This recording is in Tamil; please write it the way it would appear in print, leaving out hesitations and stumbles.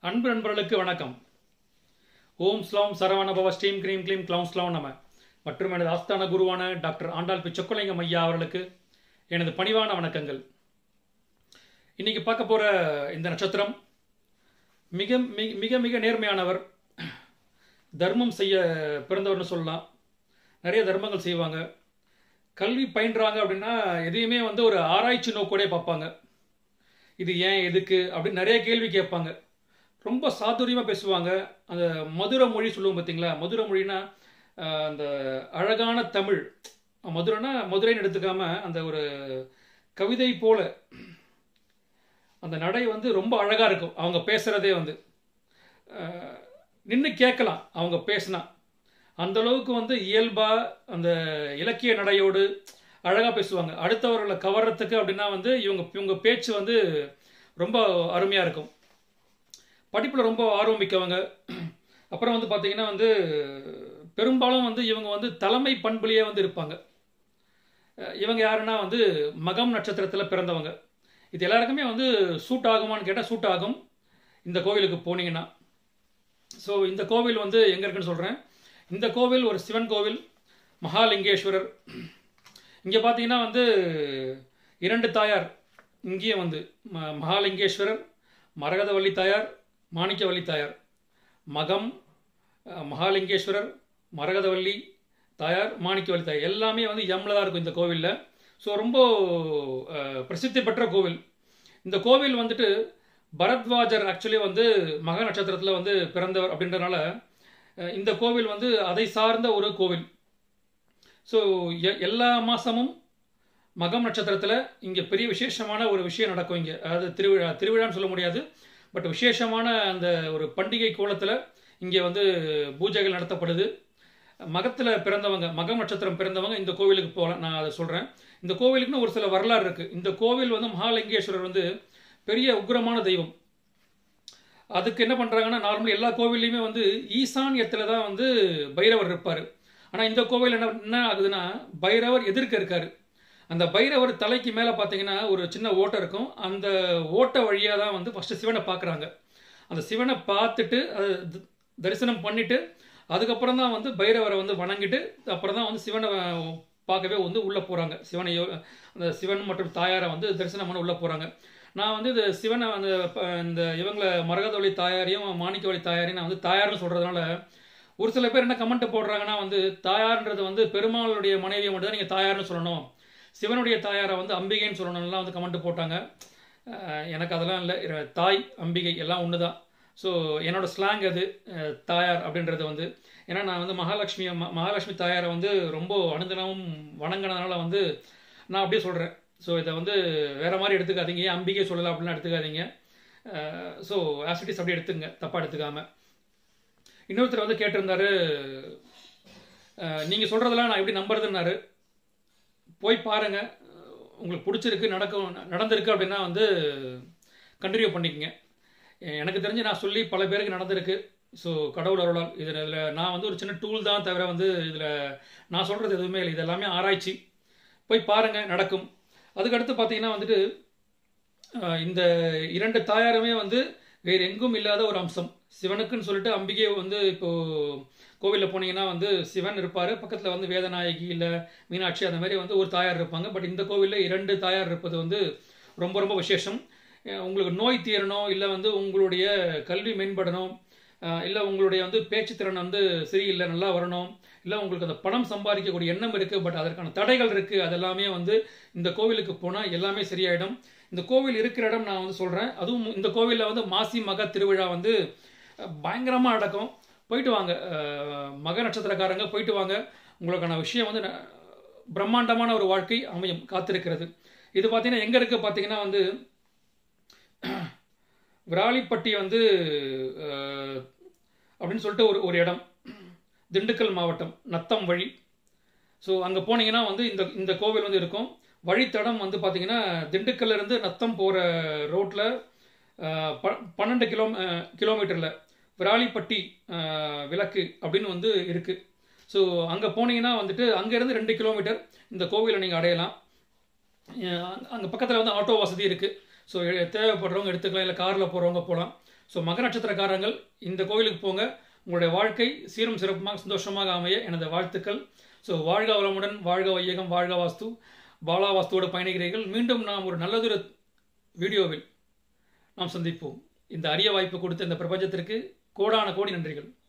அன்பு நண்பர்களுக்கு வணக்கம். ஓம் ஸ்லாம் சரவண பவ ஸ்டீம் கிரீம் கிளீம் கிளவுன் ஸ்லாம் நம. மற்றும் எனது ஆஸ்தான குருவான டாக்டர் ஆண்டாள் பி சொக்கலிங்கம் ஐயா அவர்களுக்கு எனது பணிவான வணக்கங்கள். இன்னைக்கு பார்க்க போற இந்த நட்சத்திரம் மிக மிக மிக நேர்மையானவர். தர்மம் செய்ய பிறந்தவர்னு சொல்லலாம். நிறைய தர்மங்கள் செய்வாங்க. கல்வி பயின்றாங்க அப்படின்னா எதையுமே ஒரு ஆராய்ச்சி நோக்கோடே பார்ப்பாங்க. இது ஏன் எதுக்கு அப்படின்னு நிறைய கேள்வி கேட்பாங்க. ரொம்ப சாதுரியமாக பேசுவாங்க. அந்த மதுர மொழி சொல்லுவோம் பார்த்தீங்களா? மதுர மொழினா அந்த அழகான தமிழ். மதுரைனா மதுரைன்னு எடுத்துக்காம அந்த ஒரு கவிதை போல அந்த நடை ரொம்ப அழகாக இருக்கும். அவங்க பேசுகிறதே நின்று கேட்கலாம். அவங்க பேசினா அந்த அளவுக்கு இயல்பாக அந்த இலக்கிய நடையோடு அழகாக பேசுவாங்க. அடுத்தவர்களை கவர்றதுக்கு அப்படின்னா இவங்க பேச்சு ரொம்ப அருமையாக இருக்கும். படிப்பில் ரொம்ப ஆர்வம் மிக்கவங்க. அப்புறம் பார்த்தீங்கன்னா பெரும்பாலும் இவங்க தலைமை பண்புலேயே இருப்பாங்க. இவங்க யாருன்னா மகம் நட்சத்திரத்தில் பிறந்தவங்க. இது எல்லாருக்குமே சூட் ஆகுமான்னு கேட்டால் சூட் ஆகும் இந்த கோவிலுக்கு போனீங்கன்னா. ஸோ இந்த கோவில் எங்கே இருக்குன்னு சொல்கிறேன். இந்த கோவில் ஒரு சிவன் கோவில், மகாலிங்கேஸ்வரர். இங்கே பார்த்தீங்கன்னா இரண்டு தாயார். இங்கேயும் மகாலிங்கேஸ்வரர், மரகதவள்ளி தாயார், மாணிக்கவள்ளி தாயார். மகம், மகாலிங்கேஸ்வரர், மரகதவள்ளி தாயார், மாணிக்கவள்ளி தாயார் எல்லாமே எம்மில் தான் இருக்கும் இந்த கோவிலில். ஸோ ரொம்ப பிரசித்தி பெற்ற கோவில். இந்த கோவில் பரத்வாஜர் ஆக்சுவலி மக நட்சத்திரத்தில் பிறந்தவர் அப்படின்றனால இந்த கோவில் அதை சார்ந்த ஒரு கோவில். ஸோ எல்லா மாதமும் மகம் நட்சத்திரத்தில் இங்கே பெரிய விசேஷமான ஒரு விஷயம் நடக்கும். இங்கே அதாவது திருவிழான்னு சொல்ல முடியாது, பட் விசேஷமான அந்த ஒரு பண்டிகை கோலத்தில் இங்கே பூஜைகள் நடத்தப்படுது. மகத்தில் பிறந்தவங்க, மகம் நட்சத்திரம் பிறந்தவங்க இந்த கோவிலுக்கு போகலாம். நான் அதை சொல்கிறேன். இந்த கோவிலுக்குன்னு ஒரு சில வரலாறு இருக்குது. இந்த கோவில் மகாலிங்கேஸ்வரர் பெரிய உக்ரமான தெய்வம். அதுக்கு என்ன பண்ணுறாங்கன்னா, நார்மலி எல்லா கோவில்லையுமே ஈசான்யத்தில் தான் பைரவர் இருப்பார். ஆனால் இந்த கோவில் என்ன ஆகுதுன்னா, பைரவர் எதிர்க்க இருக்கார். அந்த பைரவர் தலைக்கு மேலே பார்த்தீங்கன்னா ஒரு சின்ன ஓட்டை இருக்கும். அந்த ஓட்டை வழியாக தான் ஃபஸ்ட்டு சிவனை பார்க்குறாங்க. அந்த சிவனை பார்த்துட்டு அதை தரிசனம் பண்ணிவிட்டு அதுக்கப்புறம் தான் பைரவரை வணங்கிட்டு அப்புறம் தான் சிவனை பார்க்கவே உள்ளே போகிறாங்க. அந்த சிவன் மற்றும் தாயாரை தரிசனம் பண்ண உள்ளே போகிறாங்க. நான் இது சிவனை இந்த இவங்களை மரகதவள்ளி தாயாரையும் மாணிக்கவள்ளி தாயாரையும் நான் தாயார்னு சொல்கிறதுனால ஒரு சில பேர் என்ன கமெண்ட் போடுறாங்கன்னா தாயார்ன்றது பெருமாளுடைய மனைவியை மட்டும் தான் நீங்கள் தாயார்னு சொல்லணும், சிவனுடைய தாயாரை அம்பிகைன்னு சொல்லணும்லாம் கமெண்ட் போட்டாங்க. எனக்கு அதெல்லாம் இல்லை. தாய் அம்பிகை எல்லாம் ஒன்று தான். ஸோ என்னோடய ஸ்லாங் அது தாயார் அப்படின்றது ஏன்னா நான் மகாலட்சுமி தாயாரை ரொம்ப அனுதினமும் வணங்கினதுனால நான் அப்படியே சொல்கிறேன். ஸோ இதை வேறு மாதிரி எடுத்துக்காதீங்க. ஏன் அம்பிகை சொல்லலாம் அப்படிலாம் எடுத்துக்காதீங்க. ஸோ ஆசிட்டிஸ் அப்படியே எடுத்துங்க, தப்பாக எடுத்துக்காமல். இன்னொருத்தர் கேட்டிருந்தாரு, நீங்கள் சொல்கிறதெல்லாம் நான் எப்படி நம்புறதுன்னாரு. போய் பாருங்கள், உங்களுக்கு பிடிச்சிருக்கு, நடந்திருக்கு அப்படின்னா கண்டினியூ பண்ணிக்கங்க. எனக்கு தெரிஞ்சு நான் சொல்லி பல பேருக்கு நடந்திருக்கு. ஸோ கடவுள் அருளால் இதில் நான் ஒரு சின்ன டூல் தான் தவிர இதில் நான் சொல்கிறது எதுவுமே இல்லை. இது எல்லாமே ஆராய்ச்சி. போய் பாருங்கள், நடக்கும். அதுக்கடுத்து பார்த்தீங்கன்னா இந்த இரண்டு தாயாருமே வேறு எங்கும் இல்லாத ஒரு அம்சம். சிவனுக்குன்னு சொல்லிட்டு அம்பிகை இப்போது கோவிலில் போனீங்கன்னா சிவன் இருப்பார், பக்கத்தில் வேதநாயகி இல்லை மீனாட்சி அந்த மாதிரி ஒரு தாயார் இருப்பாங்க. பட் இந்த கோவிலில் இரண்டு தாயார் இருப்பது ரொம்ப ரொம்ப விசேஷம். உங்களுக்கு நோய் தீரணும், இல்லை உங்களுடைய கல்வி மேம்படணும், இல்லை உங்களுடைய பேச்சுத்திறன் சரியில்லை நல்லா வரணும், இல்லை உங்களுக்கு அந்த பணம் சம்பாதிக்கக்கூடிய எண்ணம் இருக்குது பட் அதற்கான தடைகள் இருக்குது, அதெல்லாமே இந்த கோவிலுக்கு போனால் எல்லாமே சரியாயிடும். இந்த கோவில் இருக்கிற இடம் நான் சொல்கிறேன். அதுவும் இந்த கோவிலில் மாசி மக திருவிழா பயங்கரமாக நடக்கும். போயிட்டு வாங்க, மக நட்சத்திரக்காரங்க போயிட்டு வாங்க. உங்களுக்கான விஷயம் பிரம்மாண்டமான ஒரு வாழ்க்கை அமையும் காத்திருக்கிறது. இது பார்த்தீங்கன்னா எங்கே இருக்குது பார்த்தீங்கன்னா விராலிப்பட்டி அப்படின்னு சொல்லிட்டு ஒரு இடம், திண்டுக்கல் மாவட்டம், நத்தம் வழி. ஸோ அங்கே போனீங்கன்னா இந்த கோவில் இருக்கும். வழித்தடம் பார்த்தீங்கன்னா திண்டுக்கல்ல இருந்து நத்தம் போகிற ரோட்டில் 12 கிலோமீட்டரில் விராலிப்பட்டி விளக்கு அப்படின்னு இருக்குது. ஸோ அங்கே போனீங்கன்னா அங்கேருந்து 2 கிலோமீட்டர் இந்த கோவிலை நீங்கள் அடையலாம். அங்கே பக்கத்தில் ஆட்டோ வசதி இருக்குது. ஸோ தேவைப்படுறவங்க எடுத்துக்கலாம், இல்லை காரில் போகிறவங்க போகலாம். ஸோ மகர நட்சத்திரக்காரங்கள் இந்த கோவிலுக்கு போங்க. உங்களுடைய வாழ்க்கை சீரும் சிறப்புமாக சந்தோஷமாக அமைய எனது வாழ்த்துக்கள். ஸோ வாழ்க வளமுடன், வாழ்க வையகம், வாழ்க வாஸ்து. பாலா வாஸ்துவோடு பயணிக்கிறீர்கள். மீண்டும் நாம் ஒரு நல்லதொரு வீடியோவில் நாம் சந்திப்போம். இந்த அரிய வாய்ப்பு கொடுத்த இந்த பிரபஞ்சத்திற்கு கோடான கோடி நன்றிகள்.